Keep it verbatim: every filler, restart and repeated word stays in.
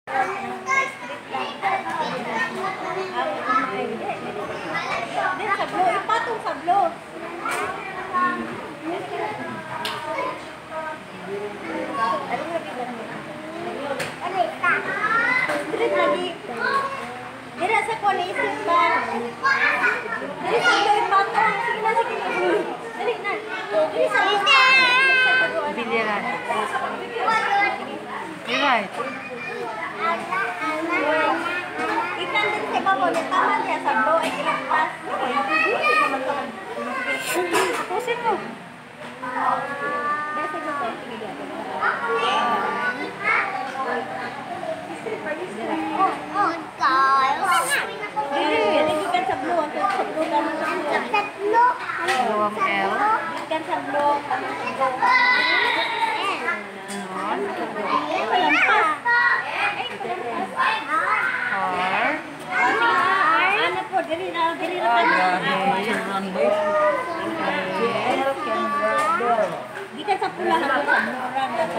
Din sablo, ipatong sablo. Street lagi. Dira sa ko naisip ba? Diri sablo ipatong. Sige na, sige na. Dali na. Diri sablo. Biliran. Right. Ikan din sa babaw ni tama niya sablo ay kilaktas. Pusin mo. Diri sa babaw sige dia. Oh, oh, tayo. Dili gikan sablo ang sablo kamo sa sablo. Luwang L. Gikan sablo. R. Ano po, dili na, dili na kami. Gikan sa pula na sa murang.